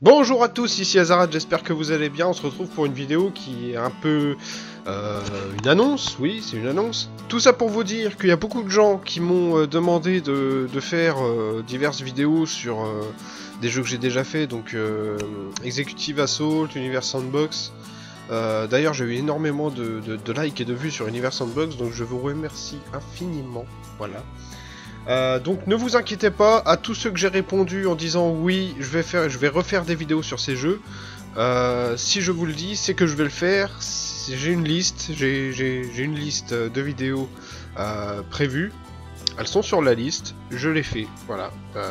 Bonjour à tous, ici Azarat, j'espère que vous allez bien. On se retrouve pour une vidéo qui est un peu une annonce, oui c'est une annonce. Tout ça pour vous dire qu'il y a beaucoup de gens qui m'ont demandé de faire diverses vidéos sur des jeux que j'ai déjà fait, donc Executive Assault, Universe Sandbox. D'ailleurs j'ai eu énormément de likes et de vues sur Universe Sandbox, donc je vous remercie infiniment, voilà. Donc ne vous inquiétez pas, à tous ceux que j'ai répondu en disant oui, je vais refaire des vidéos sur ces jeux. Si je vous le dis, c'est que je vais le faire. J'ai une liste, j'ai une liste de vidéos prévues. Elles sont sur la liste, je les fais, voilà.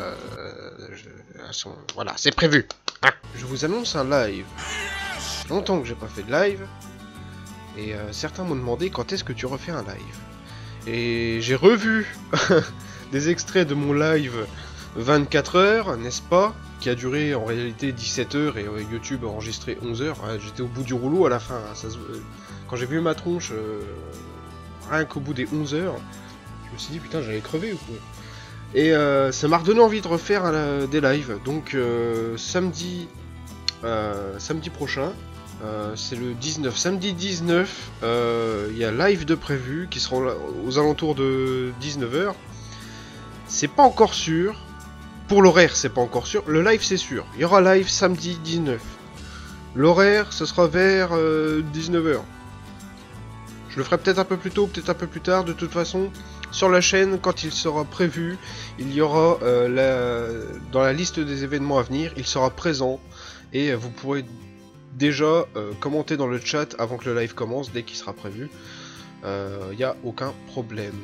Voilà, c'est prévu. Hein. Je vous annonce un live. Longtemps que j'ai pas fait de live. Et certains m'ont demandé quand est-ce que tu refais un live. Et j'ai revu des extraits de mon live 24 heures, n'est-ce pas, qui a duré en réalité 17 heures et YouTube a enregistré 11 heures. J'étais au bout du rouleau à la fin. Hein, quand j'ai vu ma tronche, rien qu'au bout des 11 heures, je me suis dit putain j'allais crever ou quoi. Et ça m'a redonné envie de refaire des lives. Donc samedi prochain, c'est le 19, samedi 19, il y a live de prévu qui sera aux alentours de 19 h. C'est pas encore sûr. Pour l'horaire, c'est pas encore sûr. Le live, c'est sûr. Il y aura live samedi 19. L'horaire, ce sera vers 19 h. Je le ferai peut-être un peu plus tôt, peut-être un peu plus tard. De toute façon, sur la chaîne, quand il sera prévu, il y aura dans la liste des événements à venir, il sera présent. Et vous pourrez déjà commenter dans le chat avant que le live commence, dès qu'il sera prévu. Il n'y a aucun problème.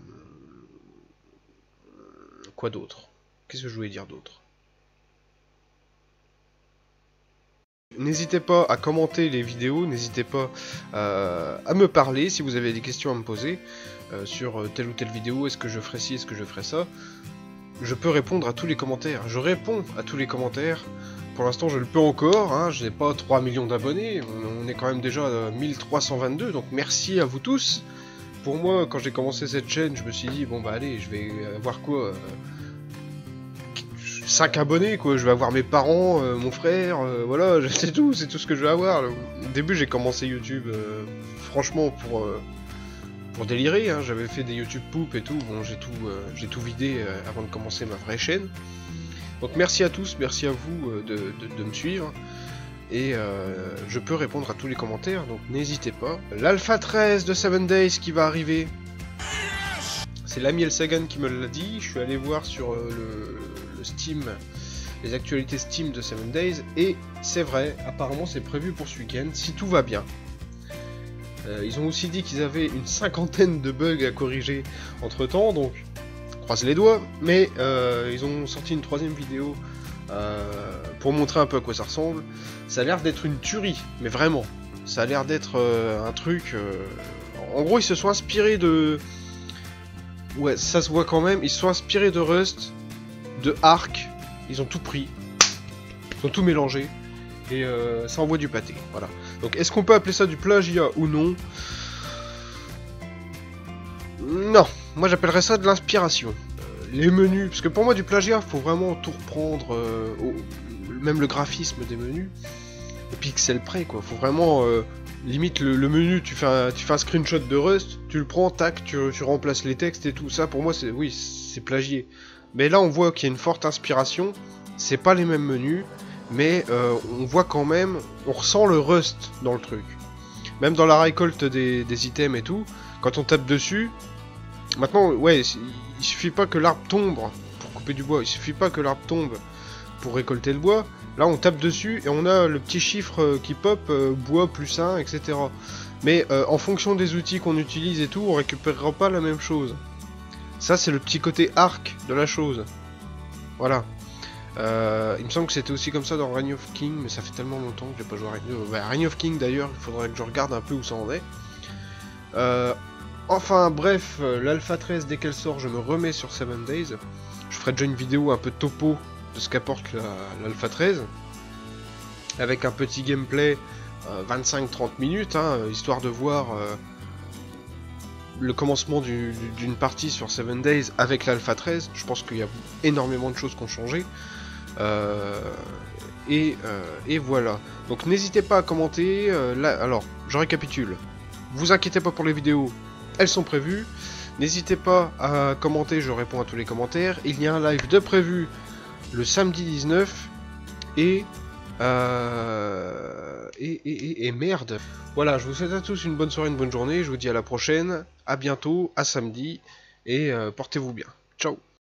Quoi d'autre? Qu'est-ce que je voulais dire d'autre? N'hésitez pas à commenter les vidéos, n'hésitez pas à me parler si vous avez des questions à me poser sur telle ou telle vidéo, est-ce que je ferai ci, est-ce que je ferai ça. Je peux répondre à tous les commentaires, je réponds à tous les commentaires. Pour l'instant je le peux encore, hein, je n'ai pas 3 millions d'abonnés, on est quand même déjà à 1322, donc merci à vous tous. Pour moi, quand j'ai commencé cette chaîne, je me suis dit, bon bah allez, je vais avoir quoi 5 abonnés quoi, je vais avoir mes parents, mon frère, voilà, c'est tout ce que je vais avoir. Au début j'ai commencé YouTube, franchement pour délirer, hein. J'avais fait des YouTube poop et tout, bon j'ai tout vidé avant de commencer ma vraie chaîne. Donc merci à tous, merci à vous de me suivre. Et je peux répondre à tous les commentaires, donc n'hésitez pas. L'Alpha 13 de 7 Days qui va arriver. C'est l'ami El Sagan qui me l'a dit. Je suis allé voir sur le Steam, les actualités Steam de 7 Days. Et c'est vrai, apparemment c'est prévu pour ce week-end, si tout va bien. Ils ont aussi dit qu'ils avaient une 50aine de bugs à corriger entre temps, donc croise les doigts. Mais ils ont sorti une 3ème vidéo pour montrer un peu à quoi ça ressemble. Ça a l'air d'être une tuerie, mais vraiment. Ça a l'air d'être un truc... En gros, ils se sont inspirés de... Ouais, ça se voit quand même. Ils se sont inspirés de Rust, de Ark. Ils ont tout pris. Ils ont tout mélangé. Et ça envoie du pâté. Voilà. Donc, est-ce qu'on peut appeler ça du plagiat ou non? Non. Moi, j'appellerais ça de l'inspiration. Les menus, parce que pour moi du plagiat, faut vraiment tout reprendre, même le graphisme des menus, au pixel près quoi. Faut vraiment limite le menu, tu fais un screenshot de Rust, tu le prends, tac, tu remplaces les textes et tout ça. Pour moi c'est oui c'est plagié. Mais là on voit qu'il y a une forte inspiration. C'est pas les mêmes menus, mais on voit quand même, on ressent le Rust dans le truc. Même dans la récolte des items et tout, quand on tape dessus. Maintenant, ouais, il suffit pas que l'arbre tombe pour couper du bois, il suffit pas que l'arbre tombe pour récolter le bois. Là, on tape dessus et on a le petit chiffre qui pop, bois plus 1, etc. Mais en fonction des outils qu'on utilise et tout, on récupérera pas la même chose. Ça, c'est le petit côté arc de la chose. Voilà. Il me semble que c'était aussi comme ça dans Reign of King, mais ça fait tellement longtemps que j'ai pas joué à Reign of King d'ailleurs, il faudrait que je regarde un peu où ça en est. Enfin bref, l'Alpha 13 dès qu'elle sort je me remets sur 7 Days. Je ferai déjà une vidéo un peu topo de ce qu'apporte l'Alpha 13. Avec un petit gameplay 25-30 minutes, hein, histoire de voir le commencement d'une partie sur 7 Days avec l'Alpha 13. Je pense qu'il y a énormément de choses qui ont changé. Et voilà. Donc n'hésitez pas à commenter. Alors, je récapitule. Vous inquiétez pas pour les vidéos, elles sont prévues. N'hésitez pas à commenter, je réponds à tous les commentaires. Il y a un live de prévu le samedi 19. Et merde. Voilà, je vous souhaite à tous une bonne soirée, une bonne journée. Je vous dis à la prochaine. À bientôt, à samedi. Et portez-vous bien. Ciao.